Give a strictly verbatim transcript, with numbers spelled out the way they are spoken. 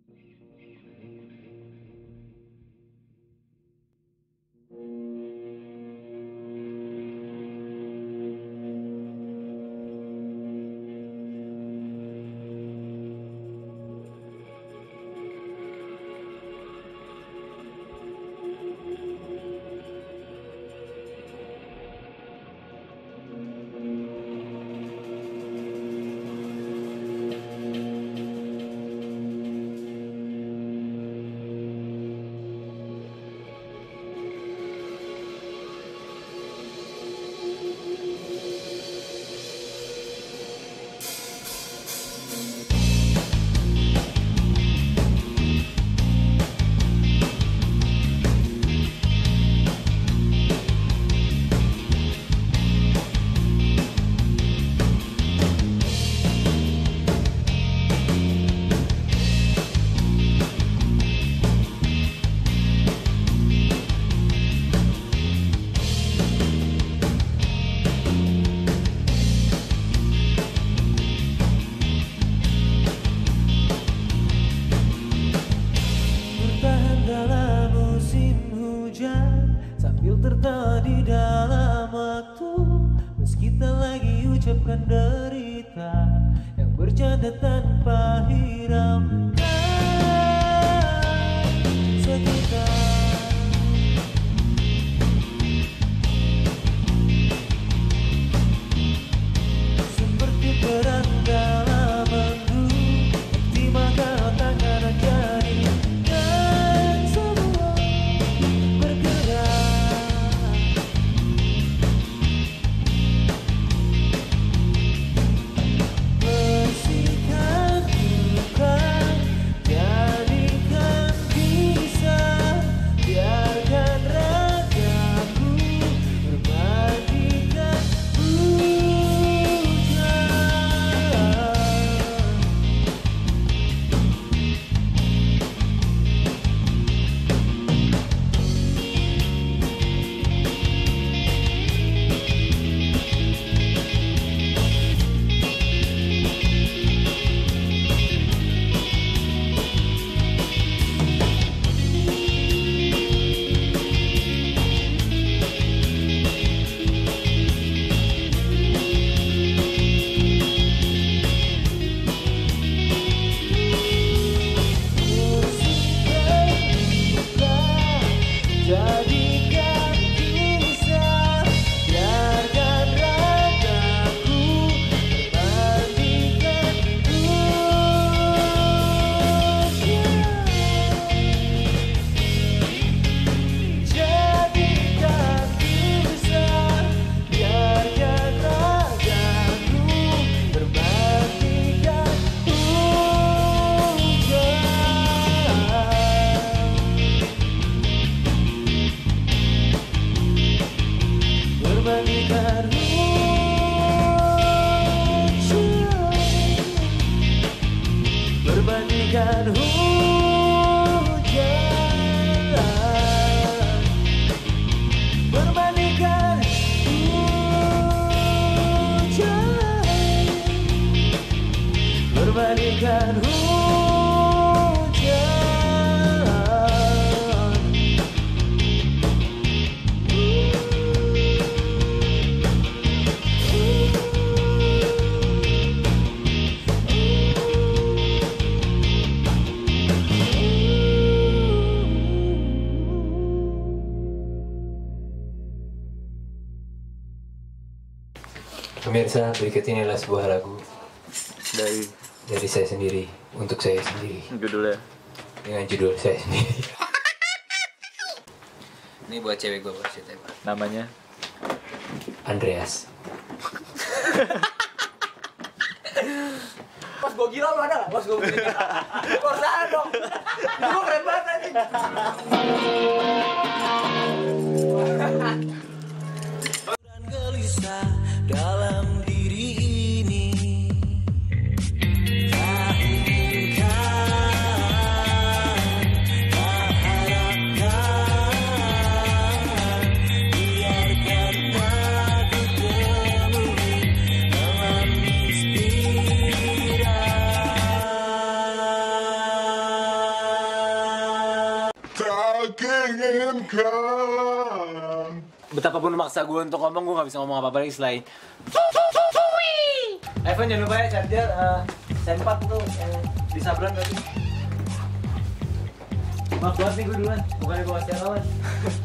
Pemirsa, berikut ini adalah sebuah lagu dari dari saya sendiri untuk saya sendiri. Judulnya dengan judul saya sendiri. Ini buat cewek gue pasti tembak. Namanya Andreas. Pas gue gila lu ada gak? Pas gue gila. Korsan dong. Lu keren banget anjing. Gelisah dalam diri ini, tak inginkan, tak harapkan, biarkan aku temui dalam inspirasi. aku inginkan. Betapapun memaksa gue untuk ngomong, gue gak bisa ngomong apa-apa lagi selain iPhone jangan lupa ya charger uh, sempat tuh yang di sabran tadi. Maaf banget nih gue duluan, bukannya gue kasih lawan.